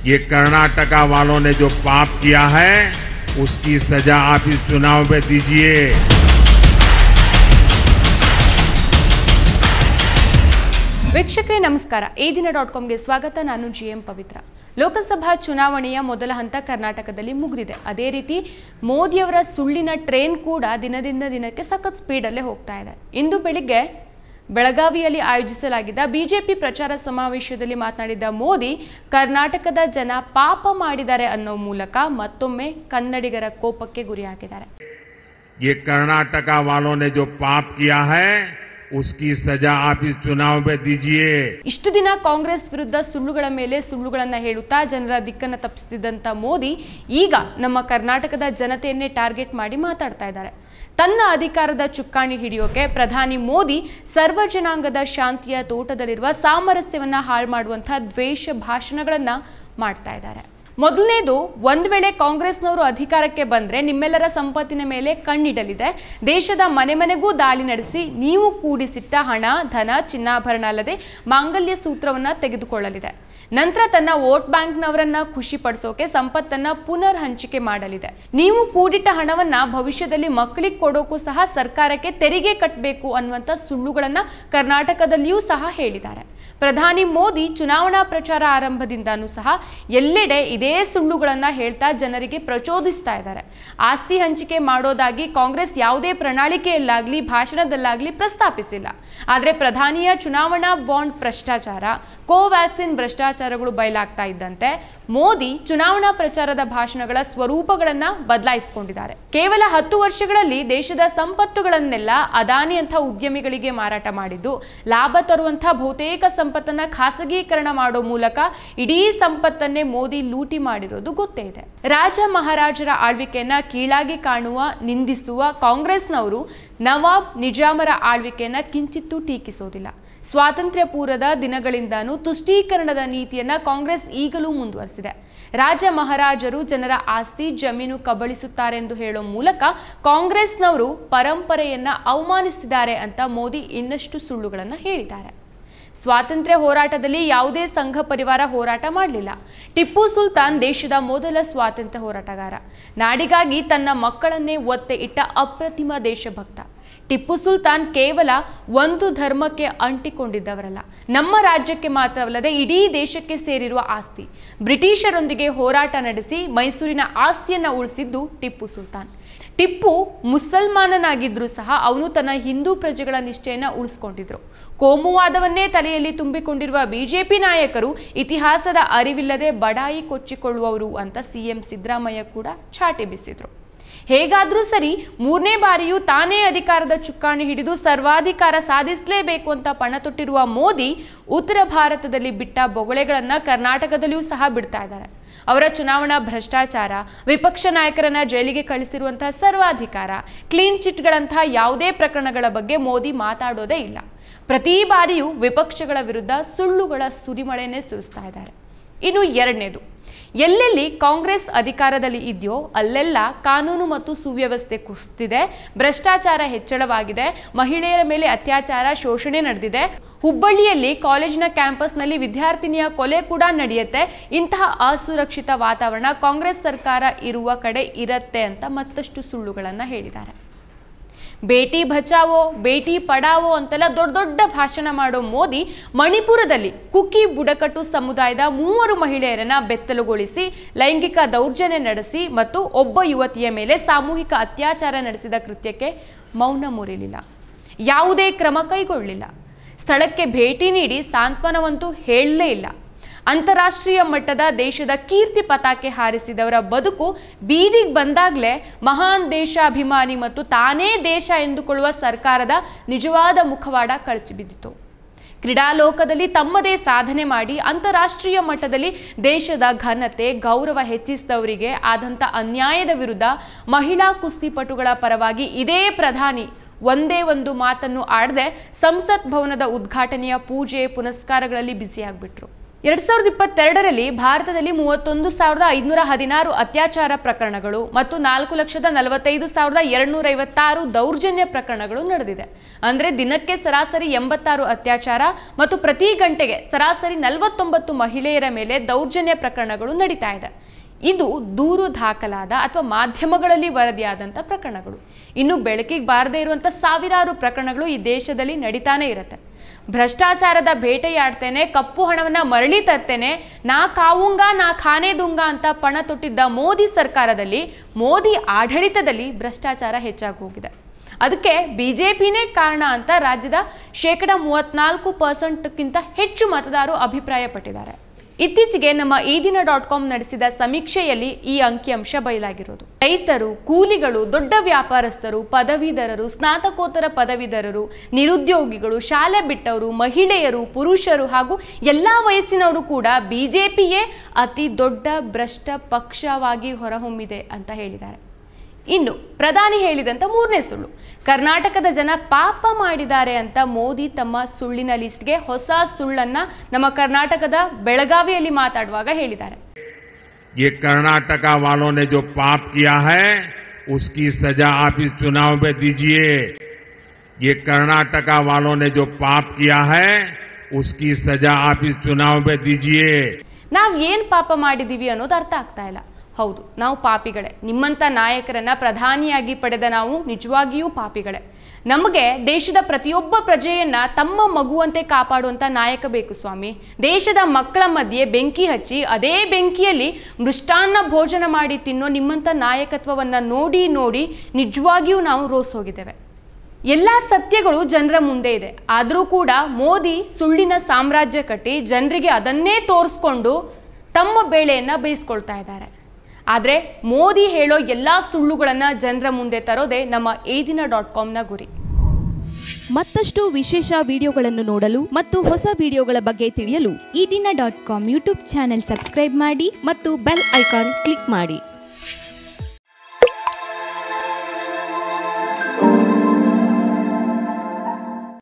ये कर्नाटका वालों ने जो पाप किया है उसकी सजा आप इस चुनाव में दीजिए। ವೀಕ್ಷಕರೇ ನಮಸ್ಕಾರ edina.comಗೆ ಸ್ವಾಗತ। ನಾನು ಜಿಎಂ ಪವಿತ್ರ। ಲೋಕಸಭಾ ಚುನಾವಣೆಯ ಮೊದಲ ಹಂತ ಕರ್ನಾಟಕದಲ್ಲಿ ಮುಗಿದಿದೆ। ಅದೇ ರೀತಿ ಮೋದಿಯವರ ಸುಳ್ಳಿನ ಟ್ರೈನ್ ಕೂಡ ದಿನದಿಂದ ದಿನಕ್ಕೆ ಸಖತ್ ಸ್ಪೀಡ್ ಅಲ್ಲೇ ಹೋಗ್ತಾ ಇದೆ। ಇಂದು ಬೆಳಿಗ್ಗೆ ಬೆಳಗಾವಿಯಲ್ಲಿ ಆಯೋಜಿಸಲಾಗಿದ್ದ ಬಿಜೆಪಿ ಪ್ರಚಾರ ಸಮಾವೇಶದಲ್ಲಿ ಮಾತನಾಡಿದ ಮೋದಿ ಕರ್ನಾಟಕದ ಜನ ಪಾಪ ಮಾಡಿದ್ದಾರೆ ಅನ್ನೋ ಮೂಲಕ ಮತ್ತೊಮ್ಮೆ ಕನ್ನಡಿಗರ ಕೋಪಕ್ಕೆ ಗುರಿಯಾಗಿದ್ದಾರೆ। ये कर्नाटका वालों ने जो पाप किया है उसकी सजा आप इस चुनाव में दीजिए। ಇಷ್ಟು ದಿನ ಕಾಂಗ್ರೆಸ್ ವಿರುದ್ಧ ಸುಳ್ಳುಗಳ ಮೇಲೆ ಸುಳ್ಳುಗಳನ್ನು ಹೇಳುತ್ತಾ ಜನರ ದಿಕ್ಕನ್ನು ತಪ್ಪಿಸುತ್ತಿದ್ದಂತ ಮೋದಿ ಈಗ ನಮ್ಮ ಕರ್ನಾಟಕದ ಜನತೆಯನ್ನೇ ಟಾರ್ಗೆಟ್ ಮಾಡಿ ಮಾತಾಡ್ತಾ ಇದ್ದಾರೆ। ತನ್ನ ಅಧಿಕಾರದ ಚುಕ್ಕಾಣಿ ಹಿಡಿಯೋಕೆ ಪ್ರಧಾನಿ ಮೋದಿ ಸರ್ವ ಜನಾಂಗದ ಶಾಂತಿಯ ತೋಟದಲ್ಲಿರುವ ಸಾಮರಸ್ಯವನ್ನ ಹಾಳು ಮಾಡುವಂತಹ ದ್ವೇಷ ಭಾಷಣಗಳನ್ನ ಮಾಡ್ತಾ ಇದ್ದಾರೆ। ಮೊದಲನೇದು, ಒಂದು ವೇಳೆ ಕಾಂಗ್ರೆಸ್ನವರು ಅಧಿಕಾರಕ್ಕೆ ಬಂದ್ರೆ ನಿಮ್ಮೆಲ್ಲರ ಸಂಪತ್ತಿನ ಮೇಲೆ ಕಣ್ಣಿಡಲಿದೆ, ದೇಶದ ಮನೆ ಮನೆಗೂ ದಾಳಿ ನಡೆಸಿ ನೀವು ಕೂಡಿಸಿಟ್ಟ ಹಣ, ಧನ, ಚಿನ್ನಾಭರಣ ಅಲ್ಲದೆ ಮಾಂಗಲ್ಯ ಸೂತ್ರವನ್ನ ತೆಗೆದುಕೊಳ್ಳಲಿದೆ। ನಂತರ ತನ್ನ ವೋಟ್ ಬ್ಯಾಂಕ್ನವರನ್ನ ಖುಷಿ ಪಡಿಸೋಕೆ ಸಂಪತ್ತನ್ನ ಪುನರ್ ಹಂಚಿಕೆ ಮಾಡಲಿದೆ। ನೀವು ಕೂಡಿಟ್ಟ ಹಣವನ್ನ ಭವಿಷ್ಯದಲ್ಲಿ ಮಕ್ಕಳಿಗೆ ಕೊಡೋಕು ಸಹ ಸರ್ಕಾರಕ್ಕೆ ತೆರಿಗೆ ಕಟ್ಟಬೇಕು ಅನ್ನುವಂಥ ಸುಳ್ಳುಗಳನ್ನ ಕರ್ನಾಟಕದಲ್ಲಿಯೂ ಸಹ ಹೇಳಿದ್ದಾರೆ। ಪ್ರಧಾನಿ ಮೋದಿ ಚುನಾವಣಾ ಪ್ರಚಾರ ಆರಂಭದಿಂದನೂ ಸಹ ಎಲ್ಲೆಡೆ ಇದೇ ಸುಳ್ಳುಗಳನ್ನ ಹೇಳ್ತಾ ಜನರಿಗೆ ಪ್ರಚೋದಿಸ್ತಾ ಇದ್ದಾರೆ। ಆಸ್ತಿ ಹಂಚಿಕೆ ಮಾಡೋದಾಗಿ ಕಾಂಗ್ರೆಸ್ ಯಾವುದೇ ಪ್ರಣಾಳಿಕೆಯಲ್ಲಾಗ್ಲಿ ಭಾಷಣದಲ್ಲಾಗ್ಲಿ ಪ್ರಸ್ತಾಪಿಸಿಲ್ಲ। ಆದರೆ ಪ್ರಧಾನಿಯ ಚುನಾವಣಾ ಬಾಂಡ್ ಭ್ರಷ್ಟಾಚಾರ, ಕೋವ್ಯಾಕ್ಸಿನ್ ಭ್ರಷ್ಟಾಚಾರಗಳು ಬಯಲಾಗ್ತಾ ಇದ್ದಂತೆ ಮೋದಿ ಚುನಾವಣಾ ಪ್ರಚಾರದ ಭಾಷಣಗಳ ಸ್ವರೂಪಗಳನ್ನ ಬದಲಾಯಿಸಿಕೊಂಡಿದ್ದಾರೆ। ಕೇವಲ 10 ವರ್ಷಗಳಲ್ಲಿ ದೇಶದ ಸಂಪತ್ತುಗಳನ್ನೆಲ್ಲ ಅದಾನಿಯಂಥ ಉದ್ಯಮಿಗಳಿಗೆ ಮಾರಾಟ ಮಾಡಿದ್ದು, ಲಾಭ ತರುವಂತಹ ಬಹುತೇಕ ಸಂಪತ್ತನ್ನ ಖಾಸಗೀಕರಣ ಮಾಡೋ ಮೂಲಕ ಇಡೀ ಸಂಪತ್ತನ್ನೇ ಮೋದಿ ಲೂಟಿ ಮಾಡಿರೋದು ಗೊತ್ತೇ ಇದೆ। ರಾಜ ಮಹಾರಾಜರ ಆಳ್ವಿಕೆಯನ್ನ ಕೀಳಾಗಿ ಕಾಣುವ, ನಿಂದಿಸುವ ಕಾಂಗ್ರೆಸ್ನವರು ನವಾಬ್ ನಿಜಾಮರ ಆಳ್ವಿಕೆಯನ್ನ ಕಿಂಚಿತ್ತೂ ಟೀಕಿಸೋದಿಲ್ಲ। ಸ್ವಾತಂತ್ರ್ಯ ಪೂರ್ವದ ದಿನಗಳಿಂದಾನೂ ತುಷ್ಟೀಕರಣದ ನೀತಿಯನ್ನ ಕಾಂಗ್ರೆಸ್ ಈಗಲೂ ಮುಂದುವರೆಸಿದೆ। ರಾಜ ಮಹಾರಾಜರು ಜನರ ಆಸ್ತಿ ಜಮೀನು ಕಬಳಿಸುತ್ತಾರೆ ಎಂದು ಹೇಳೋ ಮೂಲಕ ಕಾಂಗ್ರೆಸ್ನವರು ಪರಂಪರೆಯನ್ನ ಅವಮಾನಿಸಿದ್ದಾರೆ ಅಂತ ಮೋದಿ ಇನ್ನಷ್ಟು ಸುಳ್ಳುಗಳನ್ನು ಹೇಳಿದ್ದಾರೆ। ಸ್ವಾತಂತ್ರ್ಯ ಹೋರಾಟದಲ್ಲಿ ಯಾವುದೇ ಸಂಘ ಪರಿವಾರ ಹೋರಾಟ ಮಾಡಲಿಲ್ಲ। ಟಿಪ್ಪು ಸುಲ್ತಾನ್ ದೇಶದ ಮೊದಲ ಸ್ವಾತಂತ್ರ್ಯ ಹೋರಾಟಗಾರ, ನಾಡಿಗಾಗಿ ತನ್ನ ಮಕ್ಕಳನ್ನೇ ಒತ್ತೆ ಇಟ್ಟ ಅಪ್ರತಿಮ ದೇಶಭಕ್ತ। ಟಿಪ್ಪು ಸುಲ್ತಾನ್ ಕೇವಲ ಒಂದು ಧರ್ಮಕ್ಕೆ ಅಂಟಿಕೊಂಡಿದ್ದವರಲ್ಲ, ನಮ್ಮ ರಾಜ್ಯಕ್ಕೆ ಮಾತ್ರವಲ್ಲದೆ ಇಡೀ ದೇಶಕ್ಕೆ ಸೇರಿರುವ ಆಸ್ತಿ। ಬ್ರಿಟಿಷರೊಂದಿಗೆ ಹೋರಾಟ ನಡೆಸಿ ಮೈಸೂರಿನ ಆಸ್ತಿಯನ್ನು ಉಳಿಸಿದ್ದು ಟಿಪ್ಪು ಸುಲ್ತಾನ್। ಟಿಪ್ಪು ಮುಸಲ್ಮಾನನಾಗಿದ್ರೂ ಸಹ ಅವನು ತನ್ನ ಹಿಂದೂ ಪ್ರಜೆಗಳ ನಿಷ್ಠೆಯನ್ನು ಉಳಿಸ್ಕೊಂಡಿದ್ರು। ಕೋಮುವಾದವನ್ನೇ ತಲೆಯಲ್ಲಿ ತುಂಬಿಕೊಂಡಿರುವ ಬಿಜೆಪಿ ನಾಯಕರು ಇತಿಹಾಸದ ಅರಿವಿಲ್ಲದೆ ಬಡಾಯಿ ಕೊಚ್ಚಿಕೊಳ್ಳುವವರು ಅಂತ ಸಿಎಂ ಸಿದ್ದರಾಮಯ್ಯ ಕೂಡ ಚಾಟಿ ಬೀಸಿದ್ರು। ಹೇಗಾದ್ರೂ ಸರಿ 3ನೇ ಬಾರಿಯೂ ತಾನೇ ಅಧಿಕಾರದ ಚುಕ್ಕಾಣಿ ಹಿಡಿದು ಸರ್ವಾಧಿಕಾರ ಸಾಧಿಸಲೇಬೇಕು ಅಂತ ಪಣ ತೊಟ್ಟಿರುವ ಮೋದಿ ಉತ್ತರ ಭಾರತದಲ್ಲಿ ಬಿಟ್ಟ ಬೊಗಳೆಗಳನ್ನ ಕರ್ನಾಟಕದಲ್ಲಿಯೂ ಸಹ ಬಿಡ್ತಾ ಇದ್ದಾರೆ। ಅವರ ಚುನಾವಣಾ ಭ್ರಷ್ಟಾಚಾರ, ವಿಪಕ್ಷ ನಾಯಕರನ್ನ ಜೈಲಿಗೆ ಕಳಿಸಿರುವಂತಹ ಸರ್ವಾಧಿಕಾರ, ಕ್ಲೀನ್ ಚಿಟ್ಗಳಂತಹ ಯಾವುದೇ ಪ್ರಕರಣಗಳ ಬಗ್ಗೆ ಮೋದಿ ಮಾತಾಡೋದೇ ಇಲ್ಲ। ಪ್ರತಿ ಬಾರಿಯೂ ವಿಪಕ್ಷಗಳ ವಿರುದ್ಧ ಸುಳ್ಳುಗಳ ಸುರಿಮಳೆನೇ ಸುರಿಸ್ತಾ ಇದ್ದಾರೆ। ಇನ್ನು ಎರಡನೇದು, ಎಲ್ಲೆಲ್ಲಿ ಕಾಂಗ್ರೆಸ್ ಅಧಿಕಾರದಲ್ಲಿ ಇದೆಯೋ ಅಲ್ಲೆಲ್ಲ ಕಾನೂನು ಮತ್ತು ಸುವ್ಯವಸ್ಥೆ ಕುಸಿದಿದೆ, ಭ್ರಷ್ಟಾಚಾರ ಹೆಚ್ಚಳವಾಗಿದೆ, ಮಹಿಳೆಯರ ಮೇಲೆ ಅತ್ಯಾಚಾರ, ಶೋಷಣೆ ನಡೆದಿದೆ। ಹುಬ್ಬಳ್ಳಿಯಲ್ಲಿ ಕಾಲೇಜಿನ ಕ್ಯಾಂಪಸ್ನಲ್ಲಿ ವಿದ್ಯಾರ್ಥಿನಿಯ ಕೊಲೆ ಕೂಡ ನಡೆಯುತ್ತೆ। ಇಂತಹ ಅಸುರಕ್ಷಿತ ವಾತಾವರಣ ಕಾಂಗ್ರೆಸ್ ಸರ್ಕಾರ ಇರುವ ಕಡೆ ಇರುತ್ತೆ ಅಂತ ಮತ್ತಷ್ಟು ಸುಳ್ಳುಗಳನ್ನು ಹೇಳಿದ್ದಾರೆ। ಬೇಟಿ ಬಚಾವೋ, ಬೇಟಿ ಪಡಾವೋ ಅಂತೆಲ್ಲ ದೊಡ್ಡ ದೊಡ್ಡ ಭಾಷಣ ಮಾಡೋ ಮೋದಿ ಮಣಿಪುರದಲ್ಲಿ ಕುಕಿ ಬುಡಕಟ್ಟು ಸಮುದಾಯದ 3 ಮಹಿಳೆಯರನ್ನ ಬೆತ್ತಲುಗೊಳಿಸಿ ಲೈಂಗಿಕ ದೌರ್ಜನ್ಯ ನಡೆಸಿ ಮತ್ತು ಒಬ್ಬ ಯುವತಿಯ ಮೇಲೆ ಸಾಮೂಹಿಕ ಅತ್ಯಾಚಾರ ನಡೆಸಿದ ಕೃತ್ಯಕ್ಕೆ ಮೌನ ಮುರಿಲಿಲ್ಲ, ಯಾವುದೇ ಕ್ರಮ ಕೈಗೊಳ್ಳಲಿಲ್ಲ। ಸ್ಥಳಕ್ಕೆ ಭೇಟಿ ನೀಡಿ ಸಾಂತ್ವನವಂತೂ ಹೇಳಲೇ ಇಲ್ಲ। ಅಂತಾರಾಷ್ಟ್ರೀಯ ಮಟ್ಟದ ದೇಶದ ಕೀರ್ತಿ ಪತಾಕೆ ಹಾರಿಸಿದವರ ಬದುಕು ಬೀದಿಗೆ ಬಂದಾಗಲೇ ಮಹಾನ್ ದೇಶಾಭಿಮಾನಿ ಮತ್ತು ತಾನೇ ದೇಶ ಎಂದುಕೊಳ್ಳುವ ಸರ್ಕಾರದ ನಿಜವಾದ ಮುಖವಾಡ ಕಳಚಿಬಿದ್ದಿತು। ಕ್ರೀಡಾಲೋಕದಲ್ಲಿ ತಮ್ಮದೇ ಸಾಧನೆ ಮಾಡಿ ಅಂತಾರಾಷ್ಟ್ರೀಯ ಮಟ್ಟದಲ್ಲಿ ದೇಶದ ಘನತೆ, ಗೌರವ ಹೆಚ್ಚಿಸಿದವರಿಗೆ ಆದಂಥ ಅನ್ಯಾಯದ ವಿರುದ್ಧ ಮಹಿಳಾ ಕುಸ್ತಿಪಟುಗಳ ಪರವಾಗಿ ಇದೇ ಪ್ರಧಾನಿ ಒಂದೇ ಒಂದು ಮಾತನ್ನು ಆಡದೆ ಸಂಸತ್ ಭವನದ ಉದ್ಘಾಟನೆಯ ಪೂಜೆ ಪುನಸ್ಕಾರಗಳಲ್ಲಿ ಬ್ಯುಸಿಯಾಗ್ಬಿಟ್ರು। 2022ರಲ್ಲಿ ಭಾರತದಲ್ಲಿ 31,516 ಅತ್ಯಾಚಾರ ಪ್ರಕರಣಗಳು ಮತ್ತು 4,45,256 ದೌರ್ಜನ್ಯ ಪ್ರಕರಣಗಳು ನಡೆದಿದೆ. ಅಂದರೆ ದಿನಕ್ಕೆ ಸರಾಸರಿ 86 ಅತ್ಯಾಚಾರ ಮತ್ತು ಪ್ರತಿ ಗಂಟೆಗೆ ಸರಾಸರಿ 49 ಮಹಿಳೆಯರ ಮೇಲೆ ದೌರ್ಜನ್ಯ ಪ್ರಕರಣಗಳು ನಡೀತಾ ಇದೆ. ಇದು ದೂರು ದಾಖಲಾದ ಅಥವಾ ಮಾಧ್ಯಮಗಳಲ್ಲಿ ವರದಿಯಾದಂಥ ಪ್ರಕರಣಗಳು. ಇನ್ನು ಬೆಳಕಿಗೆ ಬಾರದೇ ಇರುವಂಥ ಸಾವಿರಾರು ಪ್ರಕರಣಗಳು ಈ ದೇಶದಲ್ಲಿ ನಡೀತಾನೆ ಇರುತ್ತೆ. ಭ್ರಷ್ಟಾಚಾರದ ಬೇಟೆಯಾಡ್ತೇನೆ, ಕಪ್ಪು ಹಣವನ್ನು ಮರಳಿ ತರ್ತೇನೆ, ನಾ ಕಾವುಂಗ ನಾ ಖಾನೆ ದುಂಗ ಅಂತ ಪಣ ತೊಟ್ಟಿದ್ದ ಮೋದಿ ಸರ್ಕಾರದಲ್ಲಿ, ಮೋದಿ ಆಡಳಿತದಲ್ಲಿ ಭ್ರಷ್ಟಾಚಾರ ಹೆಚ್ಚಾಗಿ ಹೋಗಿದೆ. ಅದಕ್ಕೆ ಬಿಜೆಪಿನೇ ಕಾರಣ ಅಂತ ರಾಜ್ಯದ 34%ಕ್ಕಿಂತ ಹೆಚ್ಚು ಮತದಾರರು ಅಭಿಪ್ರಾಯಪಟ್ಟಿದ್ದಾರೆ. ಇತ್ತೀಚೆಗೆ ನಮ್ಮ ಈದಿನ.com ನಡೆಸಿದ ಸಮೀಕ್ಷೆಯಲ್ಲಿ ಈ ಅಂಕಿಅಂಶ ಬಯಲಾಗಿರೋದು. ರೈತರು, ಕೂಲಿಗಳು, ದೊಡ್ಡ ವ್ಯಾಪಾರಸ್ಥರು, ಪದವೀಧರರು, ಸ್ನಾತಕೋತ್ತರ ಪದವೀಧರರು, ನಿರುದ್ಯೋಗಿಗಳು, ಶಾಲೆ ಬಿಟ್ಟವರು, ಮಹಿಳೆಯರು, ಪುರುಷರು ಹಾಗೂ ಎಲ್ಲ ವಯಸ್ಸಿನವರು ಕೂಡ ಬಿಜೆಪಿಯೇ ಅತಿ ದೊಡ್ಡ ಭ್ರಷ್ಟ ಪಕ್ಷವಾಗಿ ಹೊರಹೊಮ್ಮಿದೆ ಅಂತ ಹೇಳಿದ್ದಾರೆ. ಇನ್ನು ಪ್ರಧಾನಿ ಹೇಳಿದಂಥ ಮೂರನೇ ಸುಳ್ಳು, ಕರ್ನಾಟಕದ ಜನ ಪಾಪ ಮಾಡಿದ್ದಾರೆ ಅಂತ ಮೋದಿ ತಮ್ಮ ಸುಳ್ಳಿನ ಲಿಸ್ಟ್ಗೆ ಹೊಸ ಸುಳ್ಳನ್ನ ನಮ್ಮ ಕರ್ನಾಟಕದ ಬೆಳಗಾವಿಯಲ್ಲಿ ಮಾತಾಡುವಾಗ ಹೇಳಿದ್ದಾರೆ. ये कर्नाटका वालों ने जो पाप किया है उसकी सजा आप इस चुनाव में दीजिए. ये कर्नाटका वालों ने जो पाप किया है उसकी सजा आप इस चुनाव में दीजिए. ನಾವು ಏನು ಪಾಪ ಮಾಡಿದೀವಿ ಅನ್ನೋದು ಅರ್ಥ ಆಗ್ತಾ ಇಲ್ಲ. ಹೌದು, ನಾವು ಪಾಪಿಗಳೇ. ನಿಮ್ಮಂಥ ನಾಯಕರನ್ನ ಪ್ರಧಾನಿಯಾಗಿ ಪಡೆದ ನಾವು ನಿಜವಾಗಿಯೂ ಪಾಪಿಗಳೇ. ನಮಗೆ ದೇಶದ ಪ್ರತಿಯೊಬ್ಬ ಪ್ರಜೆಯನ್ನ ತಮ್ಮ ಮಗುವಂತೆ ಕಾಪಾಡುವಂಥ ನಾಯಕ ಬೇಕು ಸ್ವಾಮಿ. ದೇಶದ ಮಕ್ಕಳ ಮಧ್ಯೆ ಬೆಂಕಿ ಹಚ್ಚಿ ಅದೇ ಬೆಂಕಿಯಲ್ಲಿ ಮೃಷ್ಟಾನ್ನ ಭೋಜನ ಮಾಡಿ ತಿನ್ನೋ ನಿಮ್ಮಂಥ ನಾಯಕತ್ವವನ್ನು ನೋಡಿ ನೋಡಿ ನಿಜವಾಗಿಯೂ ನಾವು ರೋಸ್ ಹೋಗಿದ್ದೇವೆ. ಎಲ್ಲ ಸತ್ಯಗಳು ಜನರ ಮುಂದೆ ಇದೆ. ಆದರೂ ಕೂಡ ಮೋದಿ ಸುಳ್ಳಿನ ಸಾಮ್ರಾಜ್ಯ ಕಟ್ಟಿ ಜನರಿಗೆ ಅದನ್ನೇ ತೋರಿಸ್ಕೊಂಡು ತಮ್ಮ ಬೇಳೆಯನ್ನು ಬೇಯಿಸ್ಕೊಳ್ತಾ ಇದ್ದಾರೆ. ಆದರೆ ಮೋದಿ ಹೇಳೋ ಎಲ್ಲ ಸುಳ್ಳುಗಳನ್ನು ಜನರ ಮುಂದೆ ತರೋದೇ ನಮ್ಮ ಈದಿನ.comನ ಗುರಿ. ಮತ್ತಷ್ಟು ವಿಶೇಷ ವಿಡಿಯೋಗಳನ್ನು ನೋಡಲು ಮತ್ತು ಹೊಸ ವಿಡಿಯೋಗಳ ಬಗ್ಗೆ ತಿಳಿಯಲು ಈದಿನ.com ಯೂಟ್ಯೂಬ್ ಚಾನೆಲ್ ಸಬ್ಸ್ಕ್ರೈಬ್ ಮಾಡಿ ಮತ್ತು ಬೆಲ್ ಐಕಾನ್ ಕ್ಲಿಕ್ ಮಾಡಿ.